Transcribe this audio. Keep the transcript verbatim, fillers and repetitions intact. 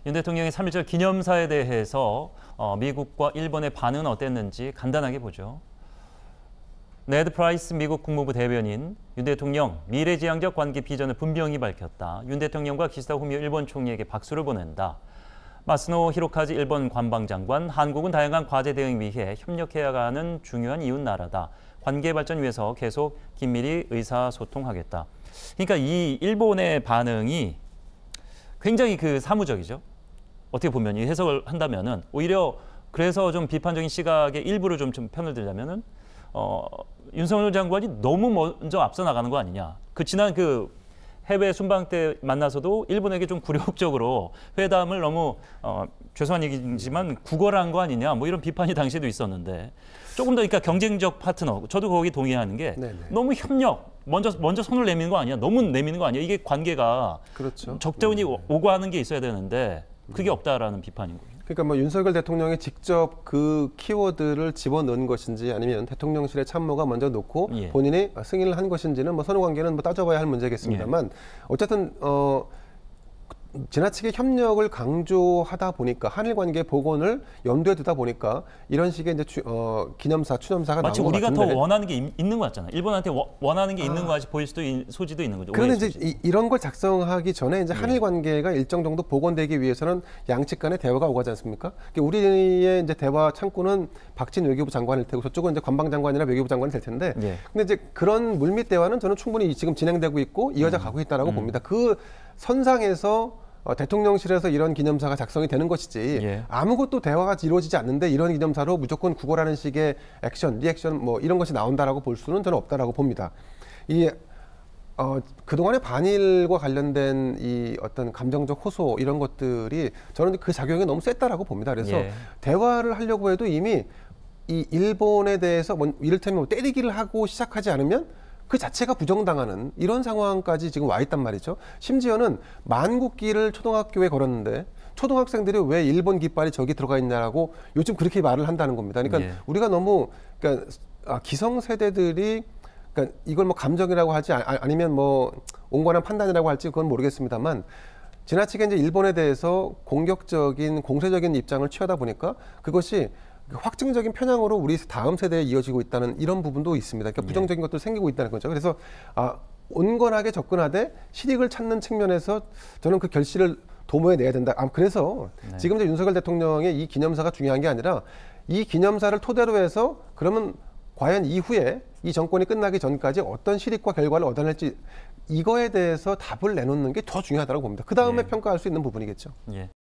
윤 대통령의 삼일절 기념사에 대해서 어, 미국과 일본의 반응은 어땠는지 간단하게 보죠. 네드 프라이스 미국 국무부 대변인, 윤 대통령 미래지향적 관계 비전을 분명히 밝혔다. 윤 대통령과 기시다 후미오 일본 총리에게 박수를 보낸다. 마스노 히로카즈 일본 관방장관, 한국은 다양한 과제 대응 위해 협력해야 하는 중요한 이웃 나라다. 관계 발전 위해서 계속 긴밀히 의사소통하겠다. 그러니까 이 일본의 반응이 굉장히 그 사무적이죠. 어떻게 보면 이 해석을 한다면은 오히려 그래서 좀 비판적인 시각의 일부를 좀, 좀 편을 들자면은 어, 윤석열 장관이 너무 먼저 앞서 나가는 거 아니냐. 그 지난 그 해외 순방 때 만나서도 일본에게 좀 굴욕적으로 회담을 너무 어, 죄송한 얘기지만 구걸한 거 아니냐. 뭐 이런 비판이 당시에도 있었는데 조금 더 그러니까 경쟁적 파트너. 저도 거기 동의하는 게 네네. 너무 협력. 먼저 먼저 손을 내미는 거 아니야? 너무 내미는 거 아니야? 이게 관계가 그렇죠. 적절히 네. 오고 하는 게 있어야 되는데 그게 없다라는 비판인 거죠. 그러니까 뭐 윤석열 대통령이 직접 그 키워드를 집어넣은 것인지 아니면 대통령실의 참모가 먼저 놓고 예. 본인이 승인을 한 것인지는 뭐 선후 관계는 뭐 따져봐야 할 문제겠습니다만 예. 어쨌든 어. 지나치게 협력을 강조하다 보니까 한일 관계 복원을 염두에 두다 보니까 이런 식의 이제 추, 어, 기념사, 추념사가 나온 것 같은데 마치 우리가 더 원하는 게 있는 것 같잖아요. 일본한테 워, 원하는 게 아. 있는 것 같이 보일 수도 있, 소지도 있는 거죠. 그런데 이제 이, 이런 걸 작성하기 전에 이제 한일 관계가 네. 일정 정도 복원되기 위해서는 양측 간의 대화가 오가지 않습니까? 우리의 이제 대화 창구는 박진 외교부 장관일 테고 저쪽은 이제 관방장관이나 외교부 장관이 될 텐데. 네. 근데 이제 그런 물밑 대화는 저는 충분히 지금 진행되고 있고 이어져 음. 가고 있다라고 음. 봅니다. 그 선상에서 어, 대통령실에서 이런 기념사가 작성이 되는 것이지 예. 아무것도 대화가 이루어지지 않는데 이런 기념사로 무조건 구걸하는 식의 액션, 리액션 뭐 이런 것이 나온다라고 볼 수는 저는 없다라고 봅니다. 이 어, 그동안의 반일과 관련된 이 어떤 감정적 호소 이런 것들이 저는 그 작용이 너무 셌다라고 봅니다. 그래서 예. 대화를 하려고 해도 이미 이 일본에 대해서 뭐 이를테면 뭐 때리기를 하고 시작하지 않으면 그 자체가 부정당하는 이런 상황까지 지금 와 있단 말이죠. 심지어는 만국기를 초등학교에 걸었는데 초등학생들이 왜 일본 깃발이 저기 들어가 있냐라고 요즘 그렇게 말을 한다는 겁니다. 그러니까 예. 우리가 너무 그러니까 기성세대들이 그러니까 이걸 뭐 감정이라고 할지 아니면 뭐 온건한 판단이라고 할지 그건 모르겠습니다만 지나치게 이제 일본에 대해서 공격적인 공세적인 입장을 취하다 보니까 그것이 확증적인 편향으로 우리 다음 세대에 이어지고 있다는 이런 부분도 있습니다. 그러니까 부정적인 것도 생기고 있다는 거죠. 그래서 아, 온건하게 접근하되 실익을 찾는 측면에서 저는 그 결실을 도모해 내야 된다. 아, 그래서 네. 지금 이제 윤석열 대통령의 이 기념사가 중요한 게 아니라 이 기념사를 토대로 해서 그러면 과연 이후에 이 정권이 끝나기 전까지 어떤 실익과 결과를 얻어낼지 이거에 대해서 답을 내놓는 게 더 중요하다고 봅니다. 그 다음에 예. 평가할 수 있는 부분이겠죠. 예.